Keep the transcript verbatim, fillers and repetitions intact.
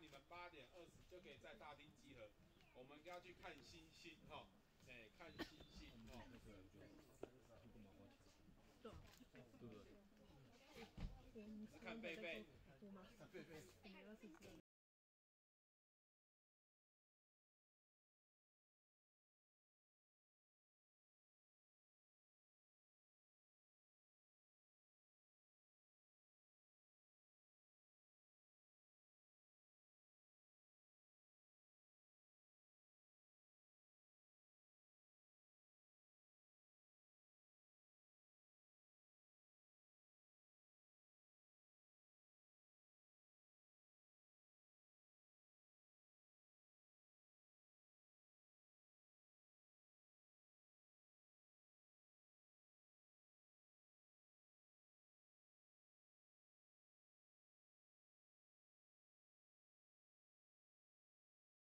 你们八点二十就可以在大厅集合，我们要去看星星哈，哎，看星星哦。 对对不对？是看贝贝。 我吗？ 看贝贝。 我们要是这样。